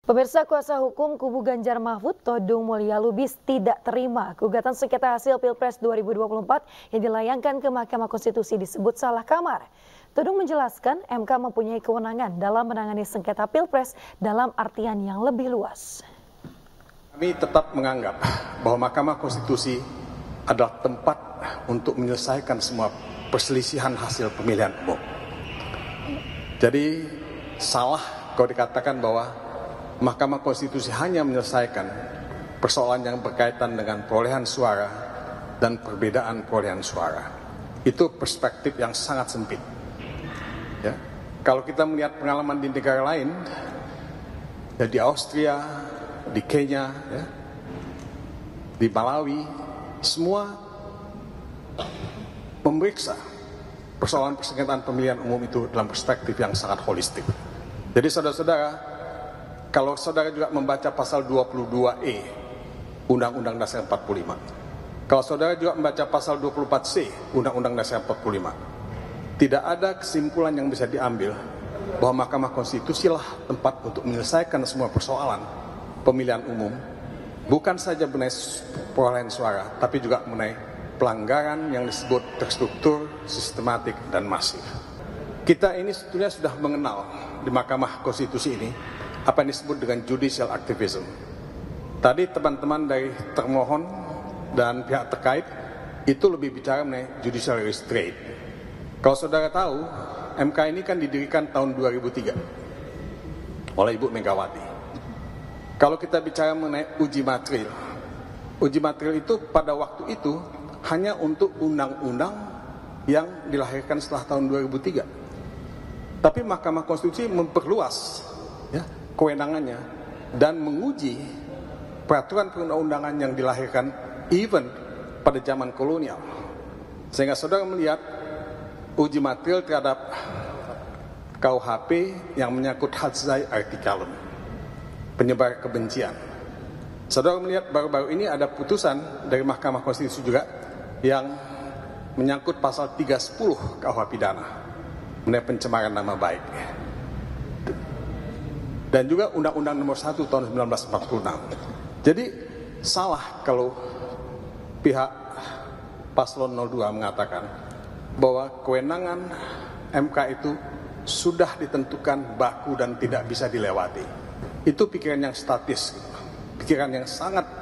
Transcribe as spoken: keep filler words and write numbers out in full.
Pemirsa, kuasa hukum kubu Ganjar Mahfud, Todung Mulya Lubis, tidak terima gugatan sengketa hasil Pilpres dua ribu dua puluh empat yang dilayangkan ke Mahkamah Konstitusi disebut salah kamar. Todung menjelaskan M K mempunyai kewenangan dalam menangani sengketa Pilpres dalam artian yang lebih luas. Kami tetap menganggap bahwa Mahkamah Konstitusi adalah tempat untuk menyelesaikan semua perselisihan hasil pemilihan umum. Jadi salah kalau dikatakan bahwa Mahkamah Konstitusi hanya menyelesaikan persoalan yang berkaitan dengan perolehan suara dan perbedaan perolehan suara. Itu perspektif yang sangat sempit. Ya. Kalau kita melihat pengalaman di negara lain, ya di Austria, di Kenya, ya, di Malawi, semua memeriksa persoalan persengketaan pemilihan umum itu dalam perspektif yang sangat holistik. Jadi saudara-saudara, kalau saudara juga membaca pasal dua puluh dua E Undang-Undang Dasar empat puluh lima, kalau saudara juga membaca pasal dua puluh empat C Undang-Undang Dasar empat puluh lima, tidak ada kesimpulan yang bisa diambil bahwa Mahkamah Konstitusi lah tempat untuk menyelesaikan semua persoalan pemilihan umum, bukan saja mengenai perolehan suara, tapi juga mengenai pelanggaran yang disebut terstruktur, sistematik, dan masif. Kita ini sebetulnya sudah mengenal di Mahkamah Konstitusi ini apa yang disebut dengan judicial activism. Tadi teman-teman dari termohon dan pihak terkait itu lebih bicara mengenai judicial restraint. Kalau saudara tahu, M K ini kan didirikan tahun dua ribu tiga oleh Ibu Megawati. Kalau kita bicara mengenai uji materil, uji materil itu pada waktu itu hanya untuk undang-undang yang dilahirkan setelah tahun dua ribu tiga. Tapi Mahkamah Konstitusi memperluas, ya, kewenangannya dan menguji peraturan perundang-undangan yang dilahirkan even pada zaman kolonial. Sehingga saudara melihat uji materil terhadap K U H P yang menyangkut hadzai artikelum, penyebar kebencian. Saudara melihat baru-baru ini ada putusan dari Mahkamah Konstitusi juga yang menyangkut pasal tiga sepuluh K U H pidana mengenai pencemaran nama baik. Dan juga Undang-Undang Nomor satu Tahun seribu sembilan ratus empat puluh enam. Jadi salah kalau pihak paslon nol dua mengatakan bahwa kewenangan M K itu sudah ditentukan baku dan tidak bisa dilewati. Itu pikiran yang statis, pikiran yang sangat